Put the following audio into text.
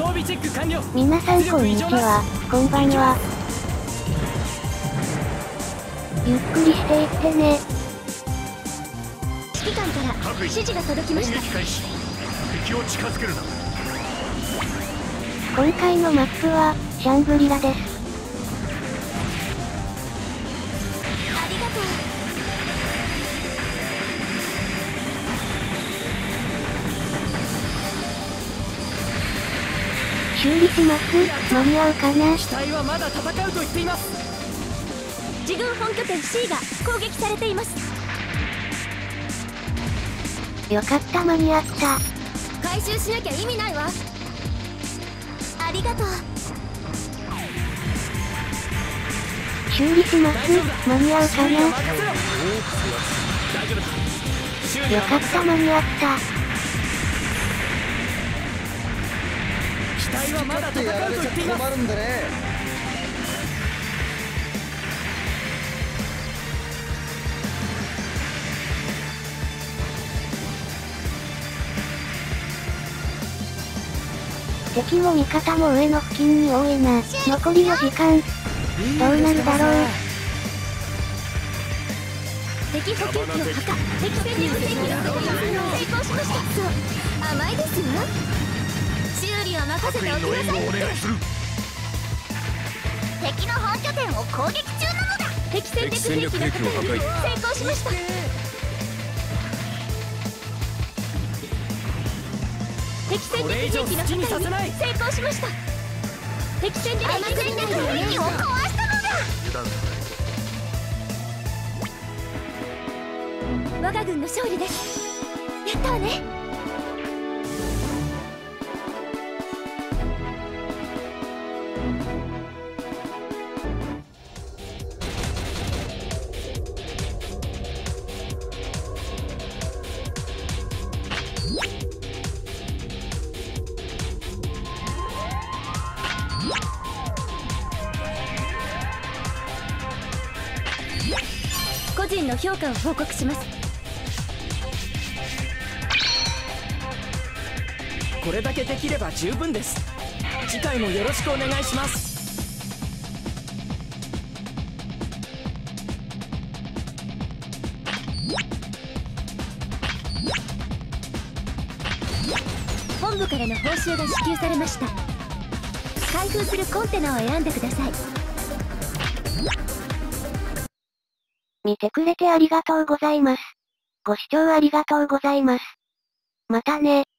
備チェック完了。 皆さんこんにちは、こんばんは。ゆっくりしていってね。 指揮官から指示が届きました。 敵を近づけるな。 今回のマップはシャングリラです。 ありがとう。 修理します。間に合うかな。 機体はまだ戦うと言っています。 自軍本拠点 C が攻撃されています。 よかった間に合った。 回収しなきゃ意味ないわ。ありがとう。 修理します。間に合うかな。よかった間に合った。 機体はまだ戦うと言っています。 困るんでね。 敵も味方も上の付近に多いな。残りの時間どうなるだろう。 敵補給機を破壊。敵戦に無敵の成功しました。そう甘いですわ。修理は任せておきなさい。敵の本拠点を攻撃中なのだ。敵戦略兵器が成功しました。敵戦略兵器の破壊に成功しました。敵戦略兵器を壊したのだ。我が軍の勝利です。やったわね。個人の評価を報告します。 これだけできれば十分です。次回もよろしくお願いします。 本部からの報酬が支給されました。開封するコンテナを選んでください。 見てくれてありがとうございます。ご視聴ありがとうございます。またね。